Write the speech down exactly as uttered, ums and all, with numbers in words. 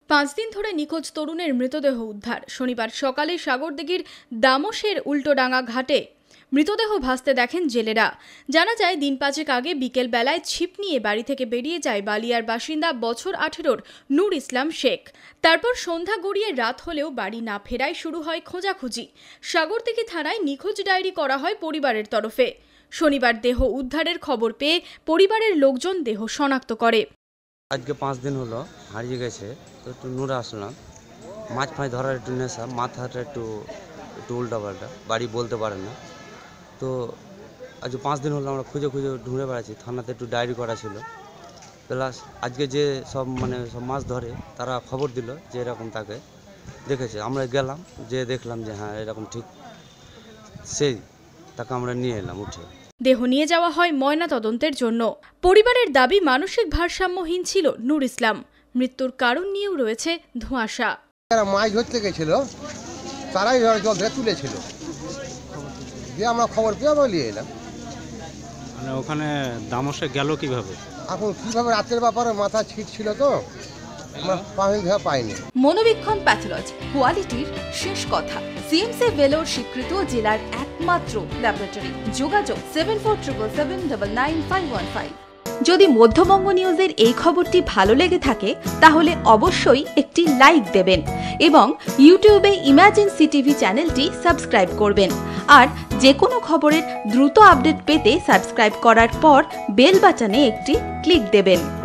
পাঁচ দিন ধরে নিখোঁজ তরুণের মৃতদেহ উদ্ধার। শনিবার সকালে সাগরদিঘির দামোশের উল্টোডাঙ্গা ঘাটে মৃতদেহ ভাসতে দেখেন জেলেরা। জানা যায়, দিন পাঁচেক আগে বিকেল বেলায় ছিপ নিয়ে বাড়ি থেকে বেরিয়ে যায় বালিয়ার বাসিন্দা বছর আঠেরোর নূর ইসলাম শেখ। তারপর সন্ধ্যা গড়িয়ে রাত হলেও বাড়ি না ফেরায় শুরু হয় খোঁজাখুঁজি। সাগরদিঘি থানায় নিখোঁজ ডায়েরি করা হয় পরিবারের তরফে। শনিবার দেহ উদ্ধারের খবর পেয়ে পরিবারের লোকজন দেহ শনাক্ত করে। আজকে পাঁচ দিন হলো হারিয়ে গেছে, তো একটু নূরে আসলাম। মাছ ফাঁস ধরার একটু নেশা, মাথাটা একটু একটু উল্টা পাল্টা, বাড়ি বলতে পারে না। তো আজকে পাঁচ দিন হলো আমরা খুঁজে খুঁজে ঢুঁড়ে বেড়াচ্ছি। থানাতে একটু ডায়েরি করা ছিল, প্লাস আজকে যে সব মানে সব মাছ ধরে তারা খবর দিল যে এরকম তাকে দেখেছে। আমরা গেলাম, যে দেখলাম যে হ্যাঁ এরকম ঠিক, সেই তাকে আমরা নিয়ে এলাম উঠে। দেহ নিয়ে যাওয়া হয় ময়না তদন্তের জন্য। পরিবারের দাবি, মানসিক ভারসাম্যহীন ছিল নূর ইসলাম। মৃত্যুর কারণ নিয়েও রয়েছে ধোঁয়াশা। যারা মাছ ধরতে গেছিল তারাই জল ধরে তুলেছিল, দিয়ে আমরা খবর পেয়ে আমরা নিয়ে এলাম। মানে ওখানে দামোশে গেল কিভাবে? এখন কিভাবে, রাতের ব্যাপারে মাথা ছিট ছিল তো আমরা পাইনি। মনোবীক্ষণ প্যাথোলজি, কোয়ালিটির শেষ কথা। সিএমসি ভেলোর স্বীকৃত জেলার একমাত্র ল্যাবরেটরি। যোগাযোগ seven four triple seven double nine five one five. যদি মধ্যবঙ্গ নিউজের এই খবরটি ভালো লেগে থাকে তাহলে অবশ্যই একটি লাইক দেবেন এবং ইউটিউবে ইমাজিন সিটিভি চ্যানেলটি সাবস্ক্রাইব করবেন। আর যে কোনো খবরের দ্রুত আপডেট পেতে সাবস্ক্রাইব করার পর বেল বাটনে একটি ক্লিক দেবেন।